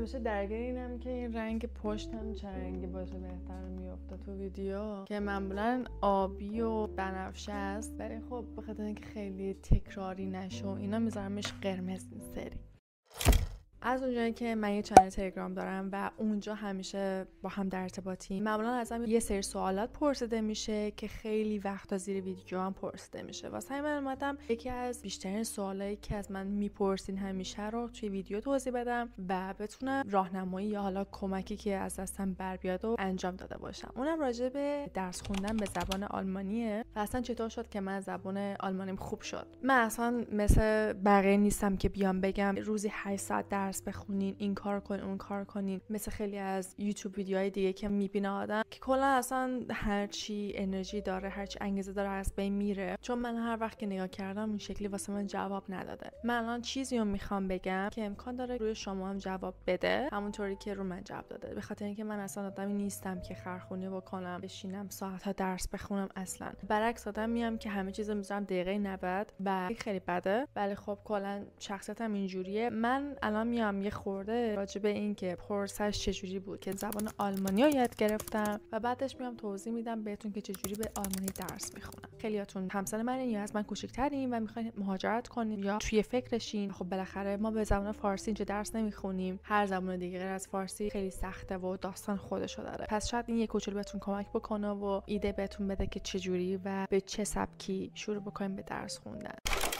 همیشه درگیر اینم که این رنگ پشتم چه رنگی باشه بهتر میفته تو ویدیو، که معمولا آبی و بنفشه است، ولی خب به خاطر اینکه خیلی تکراری نشه اینا میذارمش قرمز این سری. از اونجایی که من یه چنل تلگرام دارم و اونجا همیشه با هم در ارتباطیم، معمولا ازم یه سری سوالات پرسیده میشه که خیلی وقتا زیر ویدیو هم پرسیده میشه. واسه همین من اومدم یکی از بیشترین سوالایی که از من میپرسین همیشه رو توی ویدیو توضیح بدم و بتونم راهنمایی یا حالا کمکی که از دستم بر بیاد و انجام داده باشم. اونم راجع به درس خوندن به زبان آلمانیه و اصلا چطور شد که من زبان آلمانیم خوب شد. من اصلا مثل بقیه نیستم که بیام بگم روزی 8 ساعت درس بخونین، این کار کنین، اون کار کنین، مثل خیلی از یوتیوب ویدیوهای دیگه که میبینه آدم که کلا اصلا هرچی انرژی داره، هرچی انگیزه داره از بین میره. چون من هر وقت که نگاه کردم اون شکلی واسه من جواب نداده. من الان چیزی رو میخوام بگم که امکان داره روی شما هم جواب بده همونطوری که رو من جواب داده، به خاطر اینکه من اصلا آدمی نیستم که خرخونی بکنم، بشینم ساعت‌ها درس بخونم. اصلا برعکس آدمیم که همه چیزو میذارم دقیقه 90 و خیلی بده، ولی خب کلا شخصیتم اینجوریه. من الان میام یه خورده راجع به این که پرسش چجوری بود که زبان آلمانی رو یاد گرفتم و بعدش میام توضیح میدم بهتون که چجوری به آلمانی درس میخونم. خیلیاتون همسن منین یا از من کوچیک‌ترین و میخواین مهاجرت کنین یا توی فکرشین. خب بالاخره ما به زبان فارسی اینجا درس نمیخونیم، هر زبان دیگه غیر از فارسی خیلی سخته و داستان خودشو داره. پس شاید این یه کوچولو بهتون کمک بکنه و ایده بهتون بده که چجوری و به چه سبکی شروع بکنیم به درس خوندن.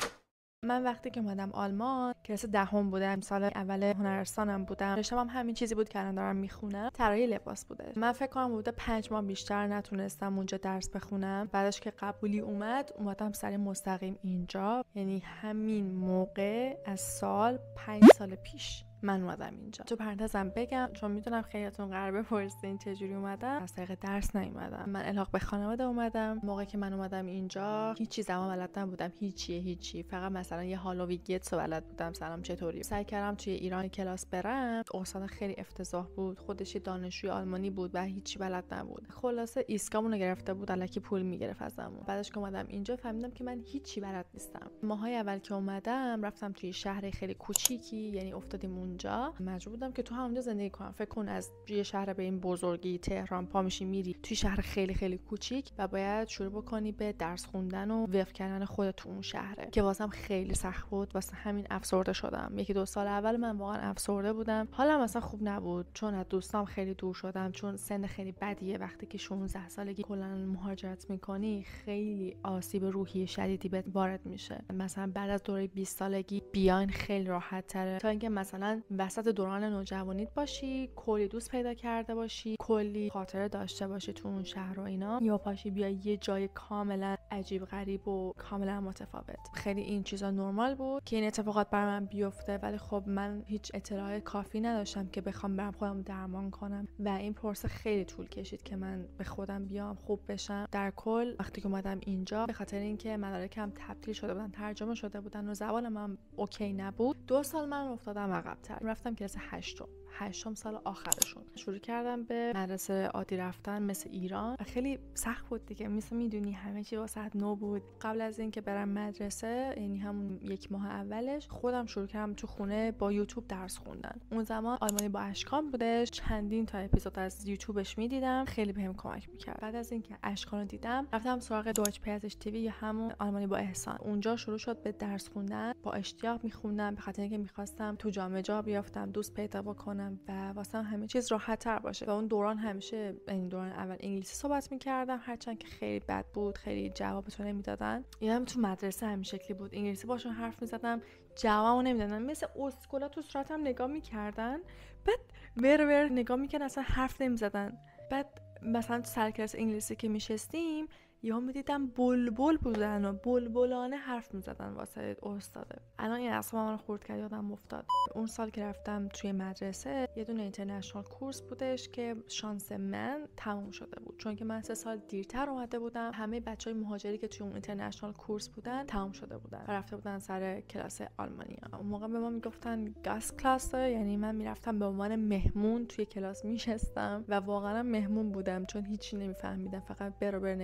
من وقتی که اومدم آلمان کلاس دهم بودم، سال اول هنرستانم بودم، رشته‌م هم همین چیزی بود که الان دارم میخونم، طراحی لباس بوده. من فکر کنم بوده 5 ماه بیشتر نتونستم اونجا درس بخونم. بعدش که قبولی اومدم سری مستقیم اینجا، یعنی همین موقع از سال 5 سال پیش من اومدم اینجا. تو پرانتزم بگم چون میدونم خیلیاتون قراره بپرسین چجوری اومدم، از طریق درس نیومدم. من الحاق به خانواده اومدم. موقعی که من اومدم اینجا هیچ زبان بلد نبودم، هیچی، فقط مثلا یه هالو ویگتس بلد بودم، سلام چطوری. سعی کردم توی ایران کلاس برم، استاد خیلی افتضاح بود، خودش دانشجوی آلمانی بود و هیچی بلد نبود. خلاصه ایسکامونو گرفته بود، الکی پول میگرفت ازمون. بعدش که اومدم اینجا فهمیدم که من هیچی بلد نیستم. ماهای اول که اومدم رفتم توی شهر خیلی کوچیکی، یعنی افتادیم اونجا، مجبور بودم که تو همونجا زندگی کنم. فکر کن از یه شهر به این بزرگی تهران پا میشی میری توی شهر خیلی خیلی کوچیک و باید شروع بکنی به درس خوندن و وقف کردن خودت تو اون شهره، که واسم خیلی سخت بود. واسه همین افسرده شدم. 1-2 سال اول من واقعا افسرده بودم، حالم اصلا خوب نبود، چون از دوستام خیلی دور شدم، چون سن خیلی بدیه. وقتی که 16 سالگی کلا مهاجرت میکنی خیلی آسیب روحی شدیدی بهت وارد میشه. مثلا بعد از دوره 20 سالگی بیاین خیلی راحت تره تا اینکه مثلا وسط دوران نوجوانیت باشی، کلی دوست پیدا کرده باشی، کلی خاطره داشته باشی تو اون شهر و اینا، یا پاشی بیای یه جای کاملا عجیب غریب و کاملا متفاوت. خیلی این چیزا نرمال بود که این اتفاقات بر من بیفته، ولی خب من هیچ اطلاع کافی نداشتم که بخوام برم خودم درمان کنم و این پروسه خیلی طول کشید که من به خودم بیام خوب بشم. در کل وقتی که اومدم اینجا به خاطر اینکه مدارکم تبدیل شده بودن، ترجمه شده بودن و زبانم هم اوکی نبود، 2 سال من افتادم عقب‌تر. رفتم کلاس 8م سال آخرشون شروع کردم به مدرسه عادی رفتن مثل ایران و خیلی سخت بود دیگه. مثل میدونی همه چی واسه نو بود. قبل از اینکه برم مدرسه، یعنی همون 1 ماه اولش، خودم شروع کردم تو خونه با یوتیوب درس خوندن. اون زمان آلمانی با اشکان بودش، چندین تا اپیزود از یوتیوبش میدیدم، خیلی بهم کمک میکرد. بعد از اینکه اشکان رو دیدم رفتم سراغ دویچ پزش تیوی یا همون آلمانی با احسان. اونجا شروع شد به درس خوندن، با اشتیاق میخوندم به خاطر اینکه میخواستم تو جامعه جا بیافتم، دوست پیدا بکنم و واسه همه چیز راحت تر باشه. و اون دوران همیشه این دوران اول انگلیسی صحبت میکردم، هرچند که خیلی بد بود، خیلی جوابتون نمیدادن. یادم تو مدرسه همین شکلی بود، انگلیسی باشون حرف میزدم جوابمو نمیدادن، مثل اسکولا تو صورتم نگاه میکردن، بعد ور نگاه میکردن، اصلا حرف نمیزدن. بعد مثلا تو سر کلاس انگلیسی که میشستیم یا میدیدم بلبل بودن و بلبلانه حرف میزدن واسه استاده. الان این اصلا من خورد کرد، یادم افتاد. اون سال که رفتم توی مدرسه یه دونه اینترنشنال کورس بودش که شانس من تموم شده بود، چون که من 3 سال دیرتر اومده بودم. همه بچهای مهاجری که توی اون اینترنشنال کورس بودن تموم شده بودن و رفته بودن سر کلاس آلمانی. اون موقع به ما میگفتن گاست کلاس، یعنی من میرفتم به عنوان مهمون توی کلاس میشستم و واقعا مهمون بودم، چون هیچی نمیفهمیدم، فقط برو نگاهشون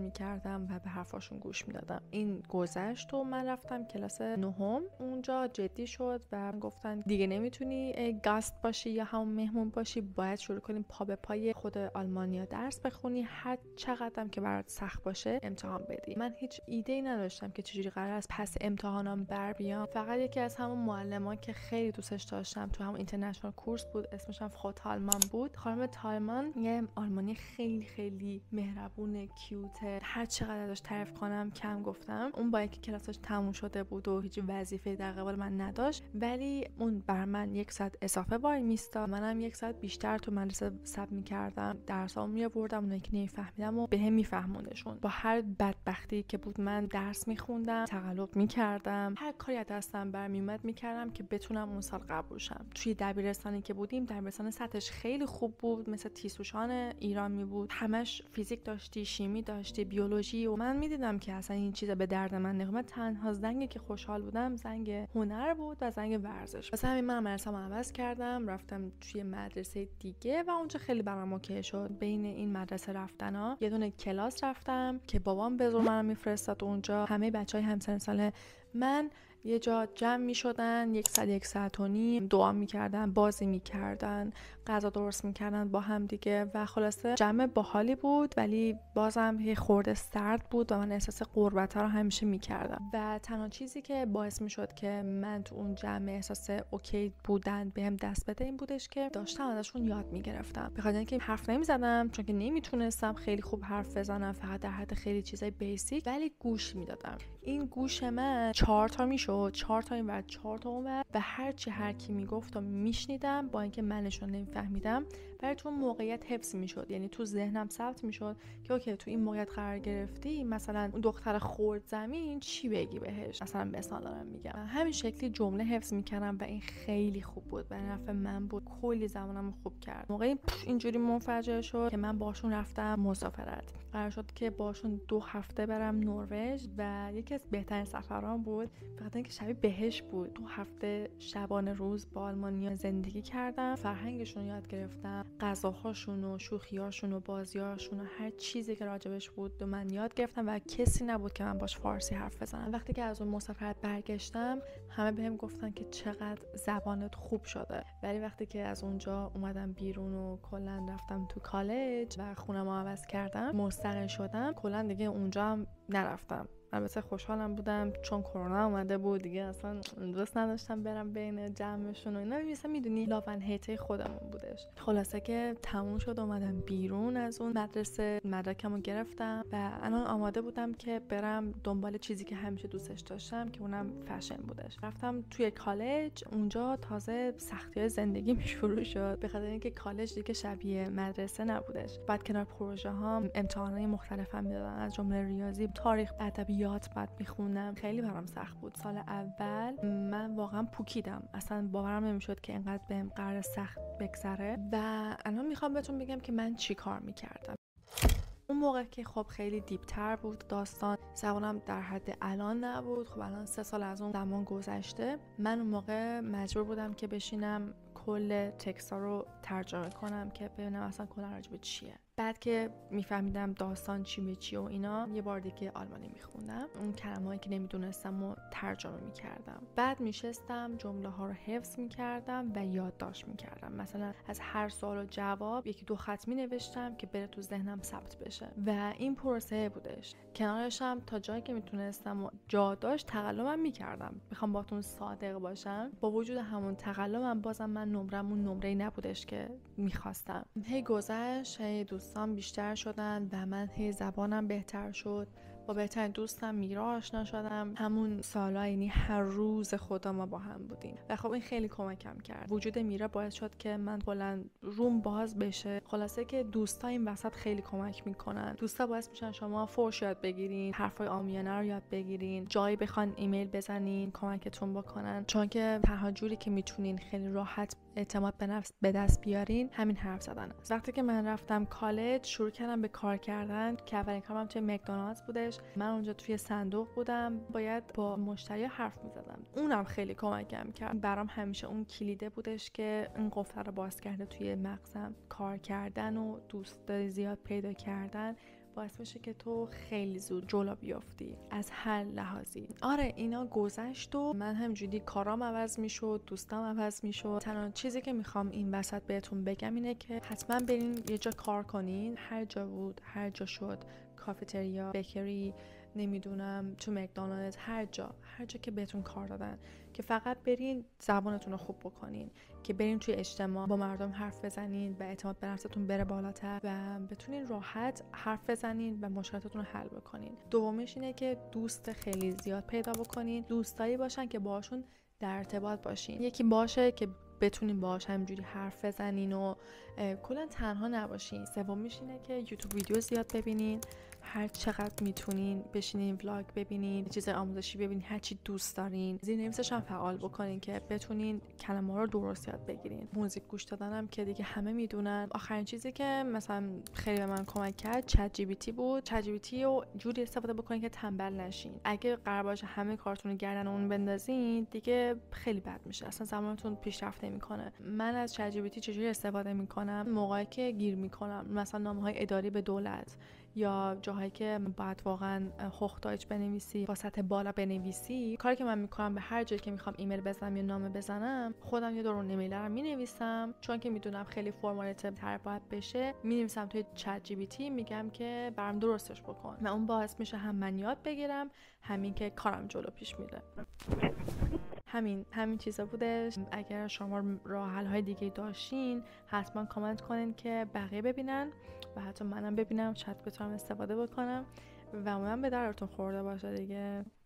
میکردم و به حرفاشون گوش میدادم. این گذشت و من رفتم کلاس 9. اونجا جدی شد و گفتن دیگه نمیتونی گاست باشی یا همون مهمون باشی، باید شروع کنیم پا به پای خود آلمانیا درس بخونی، هر چقدرم که برات سخت باشه امتحان بدی. من هیچ ایده‌ای نداشتم که چجوری قرار است پس امتحانام بر بیام. فقط یکی از همون معلمان که خیلی دوستش داشتم تو همون اینترنشنال کورس بود، اسمش هم فرو تالمان بود. خانم تالمان یه آلمانی خیلی خیلی مهربون، کیوته، هر چقدر داشت تعریف کنم کم گفتم. اون با اینکه کلاسش تموم شده بود و هیچ وظیفه‌ای در قبال من نداشت، ولی اون بر من 1 ساعت اضافه وای میستا، منم 1 ساعت بیشتر تو مدرسه ثبت می‌کردم، درسامو می‌آوردم، اونایی که نمی‌فهمیدم و بهم می‌فهموندشون. با هر بدبختی که بود من درس می‌خوندم، تقلب می‌کردم، هر کاری از دستم برمیومد می‌کردم که بتونم اون سال قبول شم. توی دبیرستانی که بودیم، دبیرستان سطحش خیلی خوب بود، مثل تیسوشان ایران می بود، همش فیزیک داشتی، شیمی داشتی، بیولوژی، و من می‌دیدم که اصلا این چیزا به درد من نمی‌خوره. تنها زنگی که خوشحال بودم زنگ هنر بود و زنگ ورزش. واسه همین من مدرسه‌مو عوض کردم، رفتم توی مدرسه دیگه و اونجا خیلی برام اوکی شد. بین این مدرسه رفتنا یه دونه کلاس رفتم که بابام به زور منو میفرستاد اونجا. همه بچهای همسن سال من یه جا جمع می شدن، 1 ساعت و نیم دعا می کردن، بازی می کردن، غذا درست می کردن با هم دیگه و خلاصه جمع باحالی بود، ولی بازم یه خورده سرد بود و من احساس غربت رو همیشه می کردم. و تنها چیزی که باعث می شد که من تو اون جمع احساس اوکی بودن بهم دست بده این بودش که داشتم ازشون یاد می گرفتم. بخاطر اینکه حرف نمی زدم، چون که نمی تونستم خیلی خوب حرف بزنم، فقط در حد خیلی چیزای بیسیک، ولی گوش می دادم. این گوش من 4 تا میشد، 4 تا این ور 4 تا اون ور، و هر چی هر کی میگفت و میشنیدم، با اینکه منشون نمیفهمیدم، برای تو موقعیت حفظ میشد. یعنی تو ذهنم ثبت میشد که اوکی تو این موقعیت قرار گرفتی، مثلا اون دختر خورد زمین چی بگی بهش، مثلا مثال دارم میگم. همین شکلی جمله حفظ میکردم و این خیلی خوب بود، به نفع من بود، کلی زمانم خوب کرد. موقعی اینجوری منفجر شد که من باشون رفتم مسافرت. قرار شد که باشون 2 هفته برم نروژ و یکی از بهترین سفرام بود، فقط اینکه شبیه بهشت بود. 2 هفته شبانه روز با آلمانیا زندگی کردم، فرهنگشون یاد گرفتم، غذاهاشون و شوخیاشون و بازیاشون و هر چیزی که راجبش بود و من یاد گرفتم و کسی نبود که من باش فارسی حرف بزنم. وقتی که از اون مسافرت برگشتم همه بهم گفتن که چقدر زبانت خوب شده، ولی وقتی که از اونجا اومدم بیرون و کلا رفتم تو کالج و خونه‌مو عوض کردم، مستقل شدم، کلا دیگه اونجا هم نرفتم. البته خوشحالم بودم چون کرونا اومده بود دیگه، اصلا دوست نداشتم برم بین جمعشون و اینا. مثلا میدونی لاو اند هیت خودمون بودش. خلاصه که تموم شد اومدم بیرون از اون مدرسه، مدرکمو گرفتم و الان آماده بودم که برم دنبال چیزی که همیشه دوستش داشتم که اونم فشن بودش. رفتم توی کالج، اونجا تازه سختی‌های زندگی شروع شد، به خاطر اینکه کالج دیگه شبیه مدرسه نبودش. بعد کنار پروژه ها امتحانات مختلف هم میدادن، از جمله ریاضی، تاریخ، ادبیات بعد میخوندم. خیلی برام سخت بود. سال اول من واقعا پوکیدم، اصلا باورم نمیشد که اینقدر بهم قرار سخت بگذره. و الان میخوام بهتون بگم که من چی کار میکردم. اون موقع که خب خیلی دیپتر بود داستان، زبانم در حد الان نبود. خب الان 3 سال از اون زمان گذشته. من اون موقع مجبور بودم که بشینم کل تکستا رو ترجمه کنم که ببینم اصلا کلا راجع به چیه. بعد که میفهمیدم داستان چی به چی و اینا، یه بار دیگه آلمانی میخوندم، اون کلمه‌ای که نمیدونستم و ترجمه میکردم. بعد میشستم جمله ها رو حفظ میکردم و یادداشت میکردم. مثلا از هر سوال و جواب 1-2 خط مینوشتم که بره تو ذهنم ثبت بشه و این پروسه بودش. کنارش هم تا جایی که میتونستم و جا داشت تقلبم میکردم. میخوام باهاتون صادق باشم، با وجود همون تقلبم بازم من نمرمون نمره‌ای نبودش که میخواستم. هی گذشت، هی دوستان بیشتر شدن و من هی زبانم بهتر شد. با بهترین دوستم میرا آشنا شدم. همون سالا یعنی هر روز خدا ما با هم بودیم و خب این خیلی کمکم کرد. وجود میرا باعث شد که من کلا روم باز بشه. خلاصه که دوستا این وسط خیلی کمک میکنن. دوستا باعث میشن شما فحش یاد بگیرین، حرفای عامیانه رو یاد بگیرین، جایی بخوان ایمیل بزنین کمکتون بکنن، چون که تنها جوری که میتونین خیلی راحت اعتماد به نفس به دست بیارین همین حرف زدن است. وقتی که من رفتم کالج شروع کردم به کار کردن که اولین کارم توی مکدونالدز بودش. من اونجا توی صندوق بودم، باید با مشتری حرف می‌زدم. اونم خیلی کمکم کرد. برام همیشه اون کلیده بودش که این قفل رو باز کرده توی مغزم. کار کردن و دوست زیاد پیدا کردن باعث میشه که تو خیلی زود جلو بیافتی از هر لحاظی. آره اینا گذشت و من همجوری کارام عوض میشد، دوستام عوض میشد. تنها چیزی که میخوام این وسط بهتون بگم اینه که حتما برین یه جا کار کنین، هر جا بود، هر جا شد، کافتریا، بیکری، نمیدونم تو مکدونالد، هر جا که بهتون کار دادن، که فقط برین زبانتون رو خوب بکنین، که برین توی اجتماع با مردم حرف بزنین و اعتماد به نفستون بره بالاتر و بتونین راحت حرف بزنین و مشکلاتتون رو حل بکنین. دومیش اینه که دوست خیلی زیاد پیدا بکنین، دوستایی باشن که باهاشون در ارتباط باشین، یکی باشه که بتونین باهاش همینجوری حرف بزنین و کلا تنها نباشین. سومیش اینه که یوتیوب ویدیو زیاد ببینین، هر چقدر میتونین بشینین ولاگ ببینین، چیز آموزشی ببینین، هر چی دوست دارین. زیرنویسش هم فعال بکنین که بتونین کلمه ها رو درست یاد بگیرین. موزیک گوش دادنم که دیگه همه میدونن. آخرین چیزی که مثلا خیلی به من کمک کرد چت جی پی تی بود. چت جی پی تی رو جوری استفاده بکنین که تنبل نشین. اگه قرار باشه همه کارتون رو گردن اون بندازین دیگه خیلی بد میشه، اصلا زمانتون پیشرفت نمیکنه. من از چت جی پی تی چجوری استفاده میکنم؟ موقعی که گیر میکنم، مثلا نامه‌های اداری به دولت یا جاهایی که باید واقعا هوختایج بنویسی، با سطح بالا بنویسی، کاری که من میکنم به هر جایی که میخوام ایمیل بزنم یا نامه بزنم، خودم یه دورون ایمیل رو مینویسم، چون که میدونم خیلی فرمالیته تر باید بشه، مینویسم توی چت جی پی تی، میگم که برام درستش بکن و اون باعث میشه هم من یاد بگیرم، همین که کارم جلو پیش میره. همین چیزا بودش. اگر شما راه حل های دیگه داشتین حتما کامنت کنین که بقیه ببینن و حتی منم ببینم، شاید بتونم استفاده بکنم و من به درتون خورده باشه دیگه.